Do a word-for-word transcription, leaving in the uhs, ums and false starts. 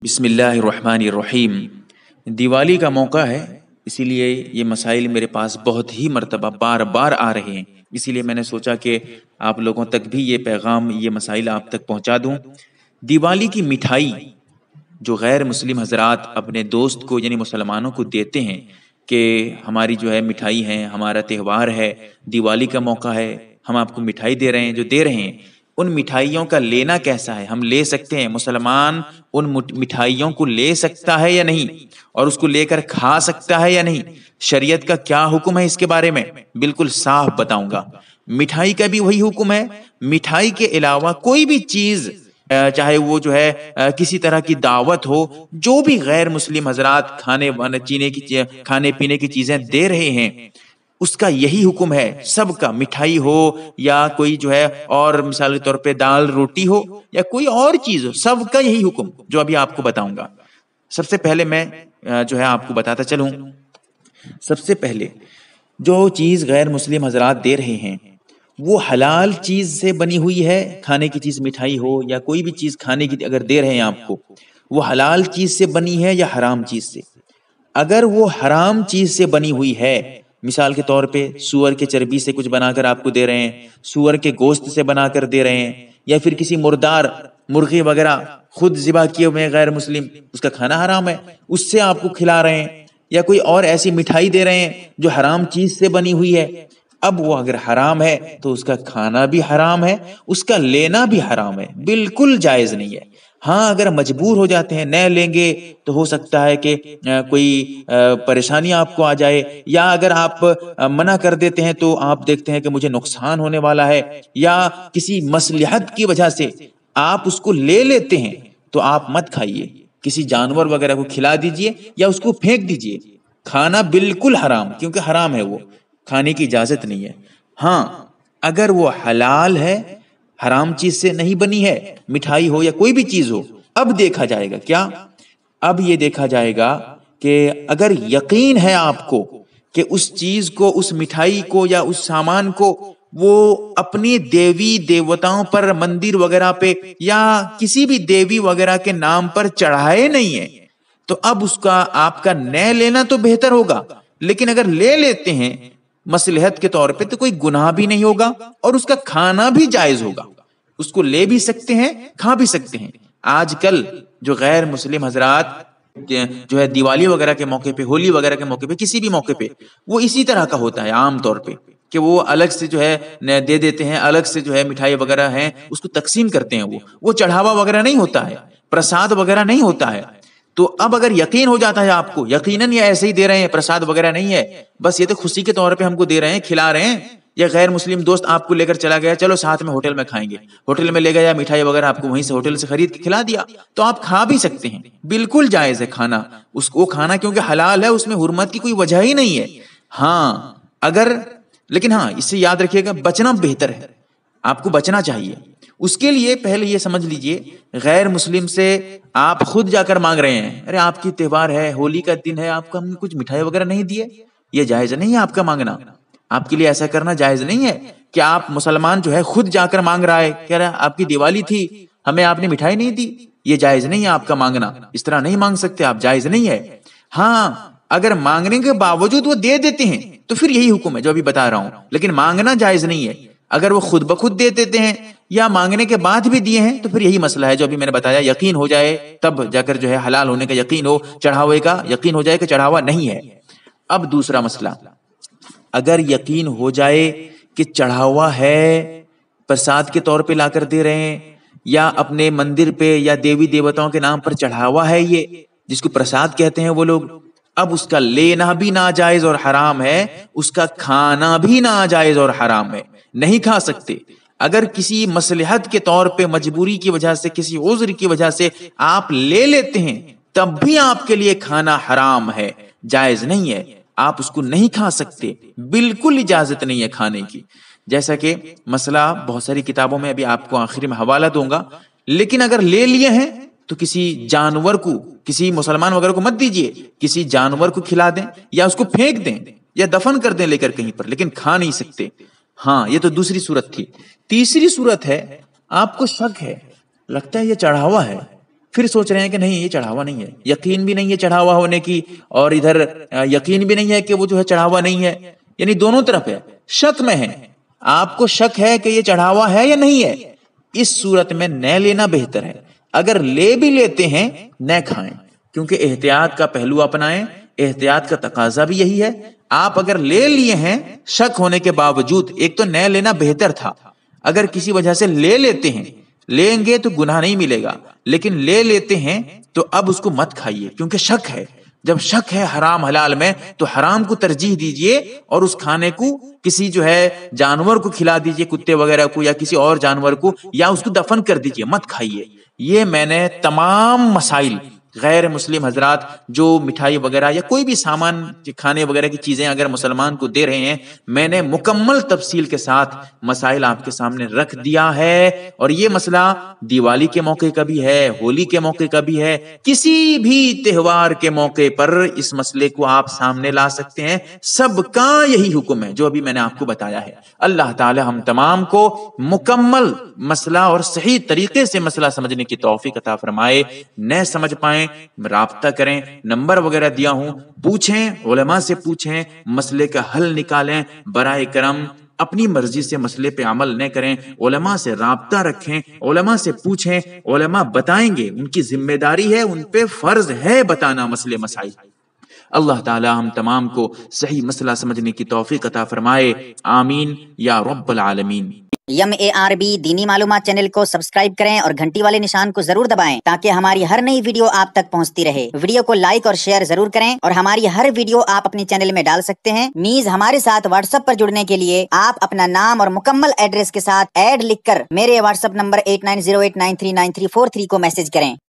بسم اللہ الرحمن الرحیم۔ دیوالی کا موقع ہے، اسی لیے یہ مسائل میرے پاس بہت ہی مرتبہ بار بار آ رہے ہیں، اسی لیے میں نے سوچا کہ آپ لوگوں تک بھی یہ پیغام، یہ مسائل آپ تک پہنچا دوں۔ دیوالی کی مٹھائی جو غیر مسلم حضرات اپنے دوست کو یعنی مسلمانوں کو دیتے ہیں کہ ہماری جو ہے مٹھائی ہے، ہمارا تہوار ہے، دیوالی کا موقع ہے، ہم آپ کو مٹھائی دے رہے ہیں، جو دے رہے ہیں ان مٹھائیوں کا لینا کیسا ہے؟ ہم لے سکتے ہیں؟ مسلمان ان مٹھائیوں کو لے سکتا ہے یا نہیں؟ اور اس کو لے کر کھا سکتا ہے یا نہیں؟ شریعت کا کیا حکم ہے اس کے بارے میں؟ بالکل صاف بتاؤں گا۔ مٹھائی کا بھی وہی حکم ہے، مٹھائی کے علاوہ کوئی بھی چیز، چاہے وہ جو ہے کسی طرح کی دعوت ہو، جو بھی غیر مسلم حضرات کھانے چینے کی کھانے پینے کی چیزیں دے رہے ہیں، اس کا یہی حکم ہے سب کا، مٹھائی ہو یا کوئی جو ہے اور مثال کے طور پہ دال روٹی ہو یا کوئی اور چیز ہو، سب کا یہی حکم جو ابھی آپ کو بتاؤں گا۔ سب سے پہلے میں جو ہے آپ کو بتاتا چلوں، سب سے پہلے جو چیز غیر مسلم حضرات دے رہے ہیں وہ حلال چیز سے بنی ہوئی ہے، کھانے کی چیز مٹھائی ہو یا کوئی بھی چیز کھانے کی اگر دے رہے ہیں آپ کو، وہ حلال چیز سے بنی ہے یا حرام چیز سے؟ اگر وہ حرام چیز سے بنی ہوئی ہے، مثال کے طور پہ سور کے چربی سے کچھ بنا کر آپ کو دے رہے ہیں، سور کے گوشت سے بنا کر دے رہے ہیں، یا پھر کسی مردار مرغی وغیرہ خود ذبح کیے ہوئے غیر مسلم، اس کا کھانا حرام ہے، اس سے آپ کو کھلا رہے ہیں، یا کوئی اور ایسی مٹھائی دے رہے ہیں جو حرام چیز سے بنی ہوئی ہے، اب وہ اگر حرام ہے تو اس کا کھانا بھی حرام ہے، اس کا لینا بھی حرام ہے، بالکل جائز نہیں ہے۔ ہاں اگر مجبور ہو جاتے ہیں، نہ لیں گے تو ہو سکتا ہے کہ کوئی پریشانی آپ کو آ جائے، یا اگر آپ منع کر دیتے ہیں تو آپ دیکھتے ہیں کہ مجھے نقصان ہونے والا ہے، یا کسی مصلحت کی وجہ سے آپ اس کو لے لیتے ہیں تو آپ مت کھائیے، کسی جانور وغیرہ کو کھلا دیجئے یا اس کو پھینک دیجئے، کھانا بالکل حرام، کیونکہ حرام ہے، وہ کھانے کی اجازت نہیں ہے۔ ہاں اگر وہ حلال ہے، حرام چیز سے نہیں بنی ہے، مٹھائی ہو یا کوئی بھی چیز ہو، اب دیکھا جائے گا کیا؟ اب یہ دیکھا جائے گا کہ اگر یقین ہے آپ کو کہ اس چیز کو، اس مٹھائی کو یا اس سامان کو وہ اپنی دیوی دیوتاؤں پر، مندر وغیرہ پہ یا کسی بھی دیوی وغیرہ کے نام پر چڑھائے نہیں ہے، تو اب اس کا آپ کا نہ لینا تو بہتر ہوگا۔ لیکن اگر لے لیتے ہیں مصلحت کے طور پہ تو کوئی گناہ بھی نہیں ہوگا اور اس کا کھانا بھی جائز ہوگا، اس کو لے بھی سکتے ہیں، کھا بھی سکتے ہیں۔ آج کل جو غیر مسلم حضرات جو ہے دیوالی وغیرہ کے موقع پہ، ہولی وغیرہ کے موقع پہ، کسی بھی موقع پہ، وہ اسی طرح کا ہوتا ہے عام طور پہ کہ وہ الگ سے جو ہے دے دیتے ہیں، الگ سے جو ہے مٹھائی وغیرہ ہیں اس کو تقسیم کرتے ہیں، وہ وہ چڑھاوا وغیرہ نہیں ہوتا ہے، پرساد وغیرہ نہیں ہوتا ہے۔ تو اب اگر یقین ہو جاتا ہے آپ کو یقیناً یہ ایسے ہی دے رہے ہیں، پرساد وغیرہ نہیں ہے، بس یہ تو خوشی کے طور پہ ہم کو دے رہے ہیں، کھلا رہے ہیں، یا غیر مسلم دوست آپ کو لے کر چلا گیا، چلو ساتھ میں ہوٹل میں کھائیں گے، ہوٹل میں لے گیا، مٹھائی وغیرہ آپ کو وہیں سے ہوٹل سے خرید کے کھلا دیا، تو آپ کھا بھی سکتے ہیں، بالکل جائز ہے کھانا، اس کو کھانا کیونکہ حلال ہے، اس میں حرمت کی کوئی وجہ ہی نہیں ہے۔ ہاں اگر لیکن ہاں اس سے یاد رکھیے گا بچنا بہتر ہے، آپ کو بچنا چاہیے۔ اس کے لیے پہلے یہ سمجھ لیجئے غیر مسلم سے آپ خود جا کر مانگ رہے ہیں، ارے آپ کی تہوار ہے، ہولی کا دن ہے، آپ کو ہم نے کچھ مٹھائی وغیرہ نہیں دیے، یہ جائز نہیں ہے آپ کا مانگنا، آپ کے لیے ایسا کرنا جائز نہیں ہے کہ آپ مسلمان جو ہے خود جا کر مانگ رہا ہے، کہہ رہا ہے آپ کی دیوالی تھی، ہمیں آپ نے مٹھائی نہیں دی، یہ جائز نہیں ہے آپ کا مانگنا، اس طرح نہیں مانگ سکتے آپ، جائز نہیں ہے۔ ہاں اگر مانگنے کے باوجود وہ دے دیتے ہیں تو پھر یہی حکم ہے جو ابھی بتا رہا ہوں، لیکن مانگنا جائز نہیں ہے۔ اگر وہ خود بخود دے دیتے ہیں یا مانگنے کے بعد بھی دیے ہیں تو پھر یہی مسئلہ ہے جو ابھی میں نے بتایا، یقین ہو جائے تب جا کر جو ہے حلال ہونے کا یقین ہو، چڑھاوے کا یقین ہو جائے کہ چڑھاوا نہیں ہے۔ اب دوسرا مسئلہ، اگر یقین ہو جائے کہ چڑھاوا ہے، پرساد کے طور پہ لا کر دے رہے ہیں، یا اپنے مندر پہ یا دیوی دیوتاؤں کے نام پر چڑھاوا ہے، یہ جس کو پرساد کہتے ہیں وہ لوگ، اب اس کا لینا بھی ناجائز اور حرام ہے، اس کا کھانا بھی ناجائز اور حرام ہے، نہیں کھا سکتے۔ اگر کسی مصلحت کے طور پہ، مجبوری کی وجہ سے، کسی عذر کی وجہ سے آپ لے لیتے ہیں تب بھی آپ کے لیے کھانا حرام ہے، جائز نہیں ہے، آپ اس کو نہیں کھا سکتے، بالکل اجازت نہیں ہے کھانے کی۔ جیسا کہ مسئلہ بہت ساری کتابوں میں ابھی آپ کو آخر میں حوالہ دوں گا، لیکن اگر لے لیے ہیں تو کسی جانور کو، کسی مسلمان وغیرہ کو مت دیجئے، کسی جانور کو کھلا دیں یا اس کو پھینک دیں یا دفن کر دیں لے کر کہیں پر، لیکن کھا نہیں سکتے۔ ہاں یہ تو دوسری صورت تھی۔ تیسری صورت ہے، آپ کو شک ہے، لگتا ہے یہ چڑھاوا ہے، پھر سوچ رہے ہیں کہ نہیں یہ چڑھاوا نہیں ہے، یقین بھی نہیں ہے چڑھاوا ہونے کی، اور ادھر یقین بھی نہیں ہے کہ وہ جو ہے چڑھاوا نہیں ہے، یعنی دونوں طرف ہے، شک میں ہے، آپ کو شک ہے کہ یہ چڑھاوا ہے یا نہیں ہے، اس صورت میں نہ لینا بہتر ہے۔ اگر لے بھی لیتے ہیں نہ کھائیں، کیونکہ احتیاط کا پہلو اپنائیں، احتیاط کا تقاضا بھی یہی ہے۔ آپ اگر لے لیے ہیں شک ہونے کے باوجود، ایک تو نہ لینا بہتر تھا، اگر کسی وجہ سے لے لیتے ہیں، لیں گے تو گناہ نہیں ملے گا، لیکن لے لیتے ہیں تو اب اس کو مت کھائیے، کیونکہ شک ہے۔ جب شک ہے حرام حلال میں تو حرام کو ترجیح دیجئے اور اس کھانے کو کسی جو ہے جانور کو کھلا دیجئے، کتے وغیرہ کو یا کسی اور جانور کو، یا اس کو دفن کر دیجئے، مت کھائیے۔ یہ میں نے تمام مسائل غیر مسلم حضرات جو مٹھائی وغیرہ یا کوئی بھی سامان کھانے وغیرہ کی چیزیں اگر مسلمان کو دے رہے ہیں، میں نے مکمل تفصیل کے ساتھ مسائل آپ کے سامنے رکھ دیا ہے، اور یہ مسئلہ دیوالی کے موقع کا بھی ہے، ہولی کے موقع کا بھی ہے، کسی بھی تہوار کے موقع پر اس مسئلے کو آپ سامنے لا سکتے ہیں۔ سب کا یہی حکم ہے جو ابھی میں نے آپ کو بتایا ہے۔ اللہ تعالی ہم تمام کو مکمل مسئلہ اور صحیح طریقے سے مسئلہ سمجھنے کی توفیق عطا فرمائے۔ نہ سمجھ پائیں رابطہ کریں، نمبر وغیرہ دیا ہوں، پوچھیں، علماء سے پوچھیں، مسئلے کا حل نکالیں۔ برائے کرم اپنی مرضی سے مسئلے پہ عمل نہ کریں، علماء سے رابطہ رکھیں، علماء سے پوچھیں، علماء بتائیں گے، ان کی ذمہ داری ہے، ان پہ فرض ہے بتانا مسئلے مسائل۔ اللہ تعالی ہم تمام کو صحیح مسئلہ سمجھنے کی توفیق عطا فرمائے، آمین یا رب العالمین۔ یم اے آر بی دینی معلومات چینل کو سبسکرائب کریں اور گھنٹی والے نشان کو ضرور دبائیں تاکہ ہماری ہر نئی ویڈیو آپ تک پہنچتی رہے۔ ویڈیو کو لائک اور شیئر ضرور کریں، اور ہماری ہر ویڈیو آپ اپنے چینل میں ڈال سکتے ہیں۔ نیز ہمارے ساتھ واٹس ایپ پر جڑنے کے لیے آپ اپنا نام اور مکمل ایڈریس کے ساتھ ایڈ لکھ کر میرے WhatsApp number eight nine zero eight nine three nine three four three کو میسج کریں۔